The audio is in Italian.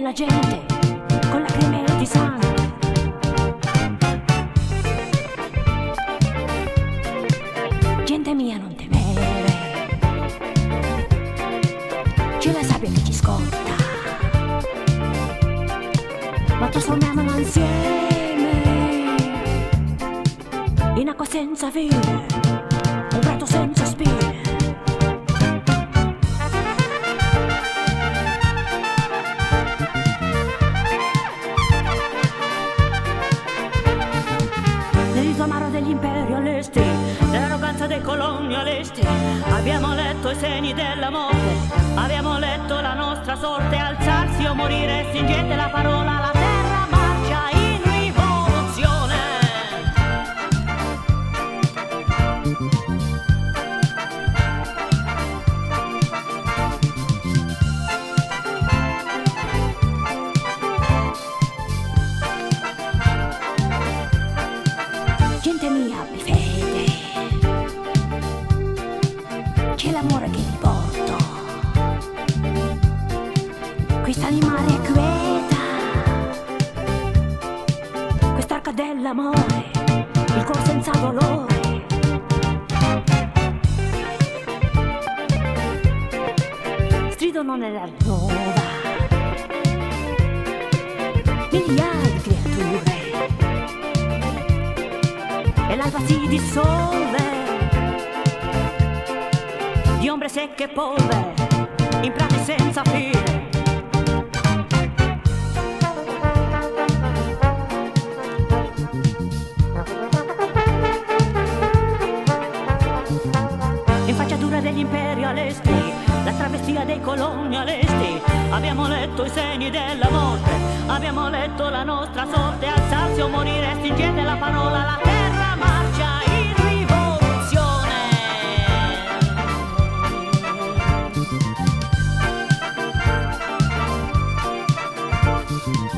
la gente con lacrime di sangue. Gente mia, non temere, c'è la sabbia che ci scotta, ma trasformiamola insieme in acqua senza fine, un prato senza spine. Nell'amaro degli imperialisti, nell'arroganza dei colonialisti, abbiamo letto i segni della morte, abbiamo letto la nostra sorte, alzarsi o morire, stringete la parola, la terra marcia in rivoluzione. Gente mia, abbi fede, c'è l'amore che vi porto, quest'animale è quieta, quest'arca dell'amore, il cuore senza dolore. Stridono nella nuova migliaia di creature, e l'alba si dissolve di ombre secche e polvere in prati senza fine. In facciatura degli imperialisti, la travestia dei colonialisti, abbiamo letto i segni della morte, abbiamo letto la nostra sorte, alzarsi o morire, stringete la parola, la terra marcia in rivoluzione.